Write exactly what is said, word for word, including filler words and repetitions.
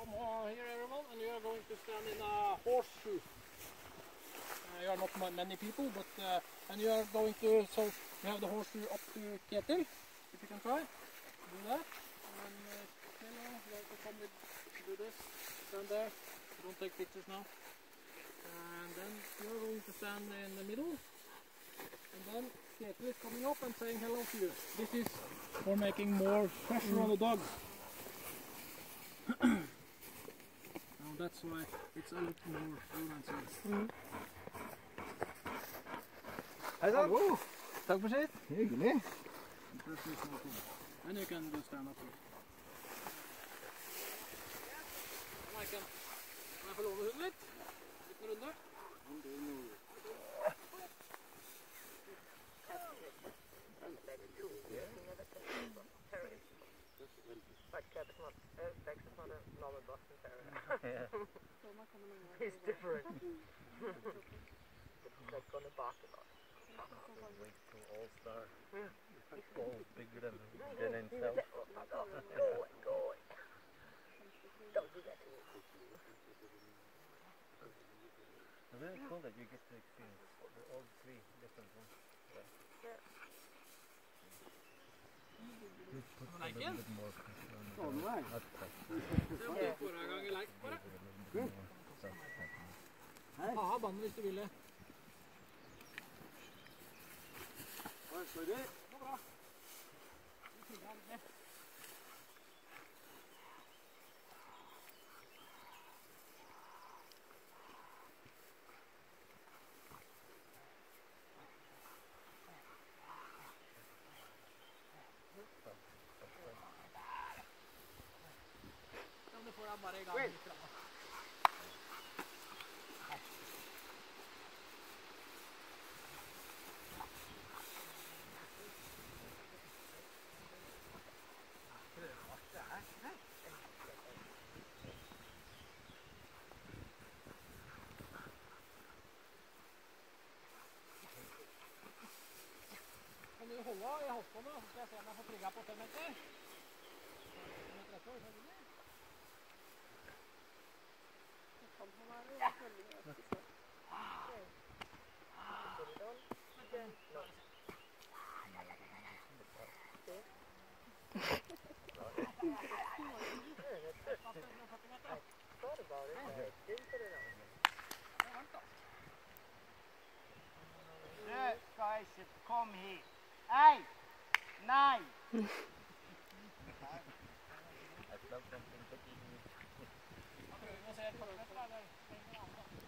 come on here, everyone, and you are going to stand in a horseshoe. Uh, you are not many people, but uh, and you are going to, so you have the horseshoe up to Ketil, if you can try, do that, and uh, you know, you have to come with, do this, stand there, don't take pictures now, and then you are going to stand in the middle, and then Ketil is coming up and saying hello to you. This is for making more pressure on the dog. Now that's why it's a little more romantic. Mm. Hei sann! Takk for sitt. Hyggelig. And you can just stand up here. Maiken, kan jeg få lov å hunde litt? Liten runde? He's different. They're gonna bark a lot. Wait till All Star. All bigger than, than himself. Go away, go away. Don't do that to me. It's really cool that you get to experience all three different ones. Yeah. It puts a little bit more pressure on the dog. Not pressure. Ha banen hvis du vil det. Sorry. Det går bra. Nå får jeg bare i gang litt. Kan du holde i halsbåndet, så skal jeg se om jeg får trygget på fem meter. fem meter etter, så vil jeg. Det kan man være, det er veldig mye. Du skal ikke komme hit. Hei! Nei! I'd love something but you. Jeg prøver å se et par meter, eller?